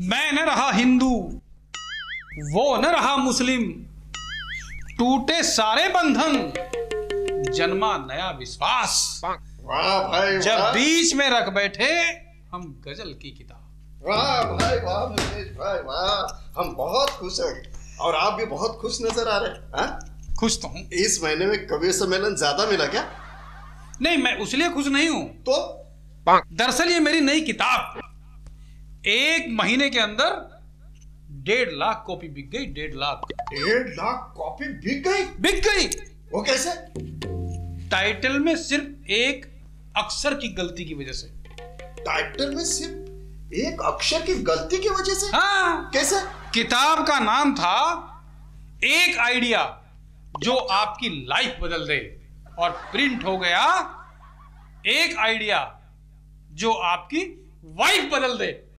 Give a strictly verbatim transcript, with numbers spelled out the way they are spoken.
मैं न रहा हिंदू, वो न रहा मुस्लिम, टूटे सारे बंधन, जन्मा नया विश्वास। वाह भाई जब वाह। बीच में रख बैठे हम गजल की किताब। वाह भाई वाह मुकेश भाई वाह, हम बहुत खुश हैं और आप भी बहुत खुश नजर आ रहे हैं। हाँ? खुश तो हूं। इस महीने में कवि सम्मेलन ज्यादा मिला क्या? नहीं, मैं उसलिए खुश नहीं हूं। तो दरअसल ये मेरी नई किताब एक महीने के अंदर डेढ़ लाख कॉपी बिक गई। डेढ़ लाख डेढ़ लाख कॉपी बिक गई। बिक गई। वो कैसे? टाइटल में सिर्फ एक अक्षर की गलती की वजह से। टाइटल में सिर्फ एक अक्षर की गलती की वजह से? हाँ। कैसे? किताब का नाम था एक आइडिया जो आपकी लाइफ बदल दे, और प्रिंट हो गया एक आइडिया जो आपकी वाइफ बदल दे।